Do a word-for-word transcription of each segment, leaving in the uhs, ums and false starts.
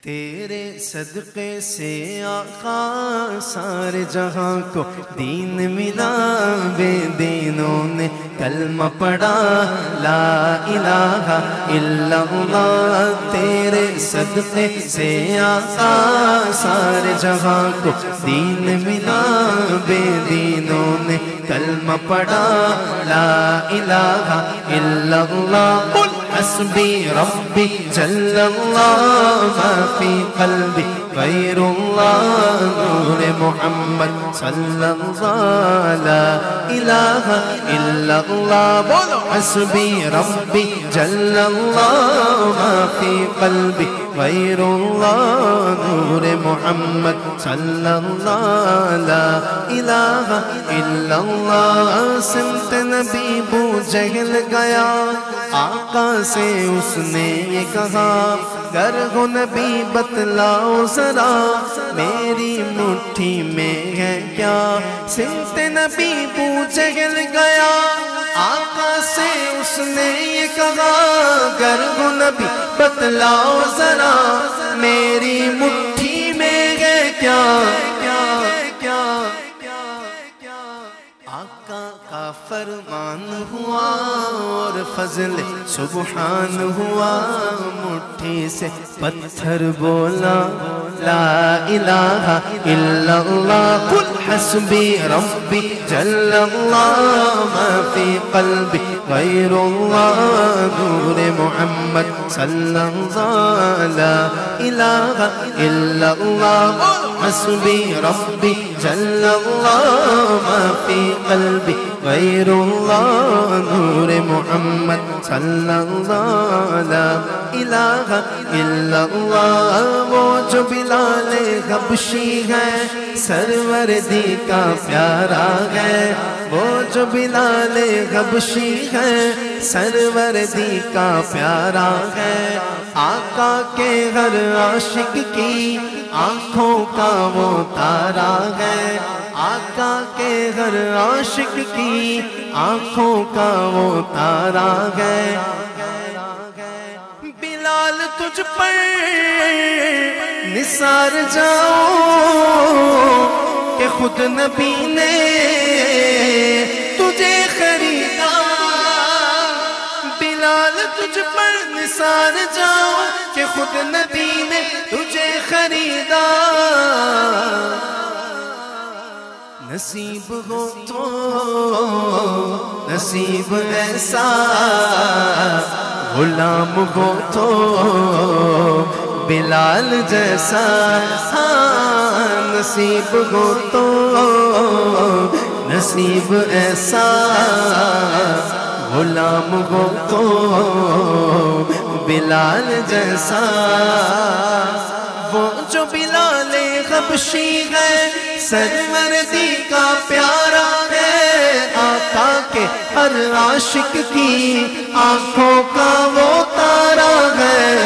تیرے صدقے سے آقا سارے جہاں کو دین ملا، بے دینوں نے کلمہ پڑھا لا الہ الا اللہ۔ تیرے صدقے سے آقا سارے جہاں کو دین ملا، بے دینوں نے کلمہ پڑھا لا الہ الا اللہ۔ قل حسبی ربی جل اللہ ما فی قلبی غیر اللہ، نور محمد صلی اللہ لا الہ الا اللہ۔ بولو حسبی ربی جل اللہ ما فی قلبی غیر اللہ، نور محمد صلی اللہ لا الہ الا اللہ۔ سمت نبی بو جہل گیا، آقا سے اس نے یہ کہا گر ہو نبی بتلاؤ ذرا میری مٹھی میں ہے کیا۔ سمت نبی بو جہل گیا، آقا سے اس نے یہ کہا گر ہو نبی بتلاؤ ذرا میری مٹھی میں ہے کیا۔ آقا کا فرمان ہوا اور فضل سبحان ہوا، مٹھی سے پتھر بولا لا الہ الا اللہ۔ قل حسبی ربی جل اللہ ما فی قلبی غیر اللہ، نور محمد صلی اللہ لا الہ الا اللہ۔ حسبی ربی جل اللہ ما فی قلبی غیر اللہ، نور محمد صلی اللہ لا الہ الا اللہ۔ وہ جو بلال حبشی ہے سروردی کا پیارا ہے، وہ جو بلال حبشی ہے سروردی کا پیارا ہے، آقا کے ہر عاشق کی آنکھوں کا وہ تارا ہے، آقا کے ہر عاشق کی آنکھوں کا وہ تارا ہے۔ بلال تجھ پر نثار جاؤ کہ خود نبی نے تجھے خریدا، بلال تجھ پر نثار جاؤ کہ خود نبی نے تجھے خریدا۔ نصیب ہو تو نصیب ایسا، غلام ہو تو بلال جیسا، نصیب ہو تو نصیب ایسا، غلام ہو تو بلال جیسا۔ وہ جو بلال حبشی ہے سروردی کا پیارا ہے، آقا کے ہر عاشق کی آنکھوں کا وہ تارا ہے۔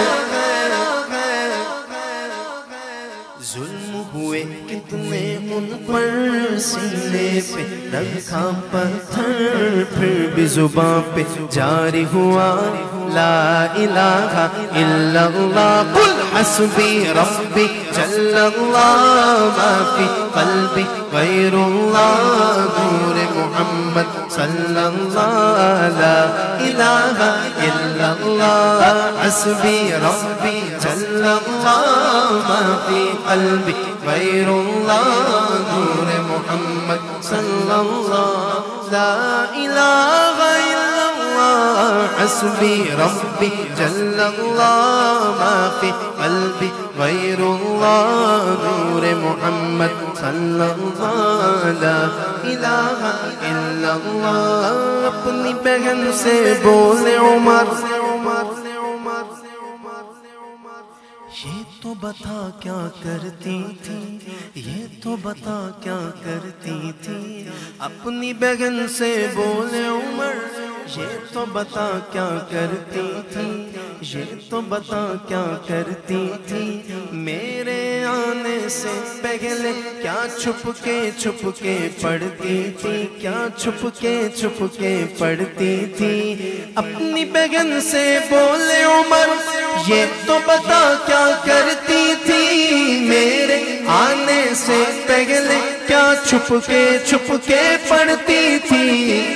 ظلم ہوئے کتنے ان پر سینے پہ رکھا پتھر، پھر بھی زباں پہ جاری ہوا لا الہ الا اللہ۔ قل حسبی ربی جل اللہ ما فی قلبی غیر اللہ، نور محمد صلی اللہ لا الہ الا اللہ۔ حسبی ربی جل اللہ ما فی قلبی غیر اللہ، نور محمد صلی اللہ لا الہ الا اللہ۔ حسبی ربی جل اللہ ما فی قلبی غیر اللہ، نور محمد صلی اللہ لا الہ الا اللہ۔ اپنی بہن سے بولے عمر یہ تو بتا کیا کرتی تھی، یہ تو بتا کیا کرتی تھی۔ اپنی بہن سے بولے عمر یہ تو بتا کیا کرتی تھی، یہ تو بتا کیا کرتی تھی۔ میرے آنے سے پہلے کیا چھپ کے چھپ کے پڑھتی تھی، کیا چھپ کے چھپ کے پڑھتی تھی۔ اپنی بہن سے بولے عمر یہ تو بتا کیا کرتی چھپ کے چھپ کے پڑھتی تھی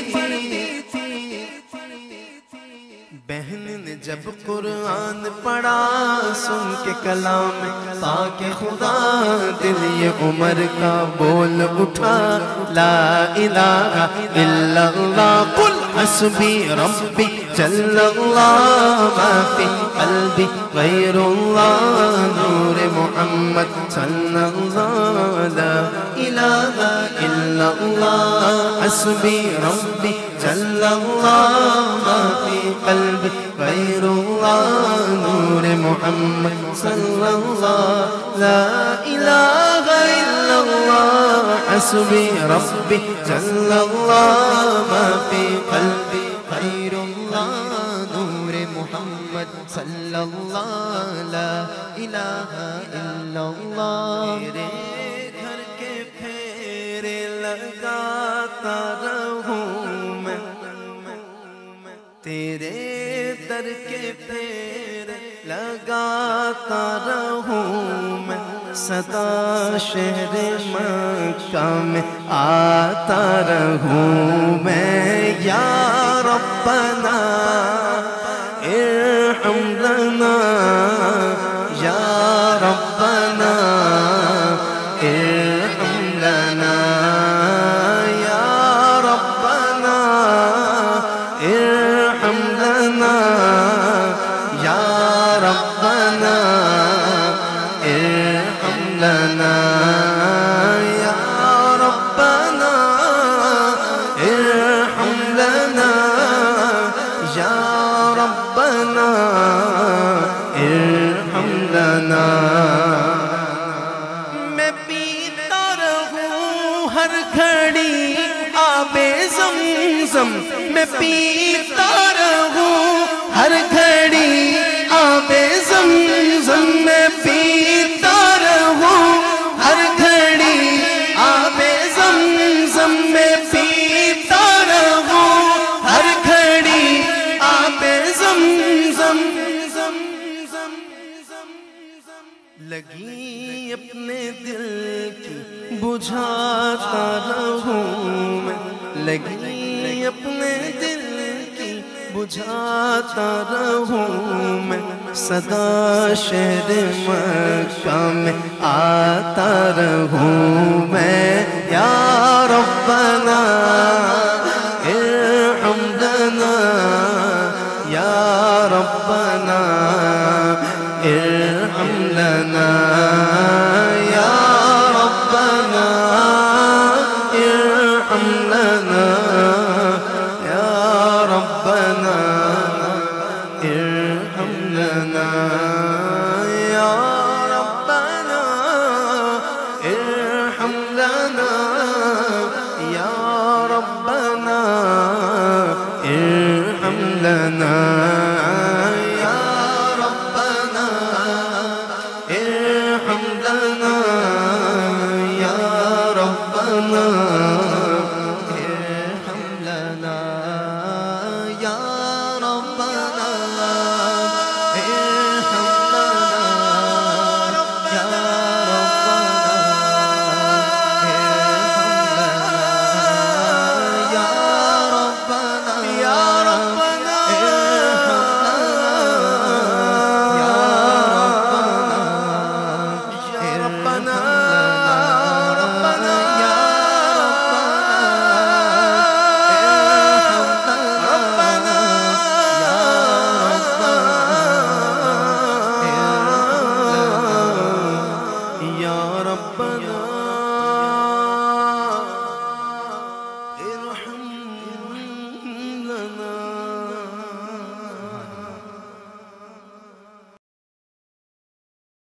بہن نے جب قرآن پڑھا سن کے کلام پاک خدا دل یہ عمر کا بول اٹھا لا الہ الا اللہ قل حسبی ربی جل اللہ ما فی قلبی غیر اللہ نور محمد صلی اللہ لا الہ الا اللہ حسبی ربی جل اللہ ما فی قلبی غیر اللہ نور محمد صلی اللہ لا الہ الا اللہ حسبی ربی جل اللہ ما فی قلبی غیر اللہ نور محمد صلی اللہ لا الہ الا اللہ میرے گھر کے پھیرے لگاتا رہوں میں تیرے در کے پھیرے لگاتا رہوں میں صدا شہر مکہ میں آتا رہوں میں یا ربنا ارحم لنا یا ربنا ارحم لنا یا ربنا ارحم لنا یا ربنا ارحم لنا یا ربنا ارحم لنا یا ربنا ارحم لنا میں پیتا رہوں ہر گھڑی آب زمزم میں پیتا رہوں ہر گھڑی آب زمزم میں پیتا رہوں ہر گھڑی آب زمزم میں پیتا رہوں ہر گھڑی آب زمزم لگی اپنے دل کی بجھاتا رہوں میں لگی اپنے دل کی بجھاتا رہوں میں صدا شہر مکہ میں آتا رہوں میں یا ربنا ارحم لنا یا ربنا ارحم لنا یا ربنا ارحم لنا یا ربنا ارحم لنا یا ربنا ارحم لنا یا ربنا ارحم لنا یا ربنا ارحم لنا یا ربنا ارحم لنا یا ربنا ربنا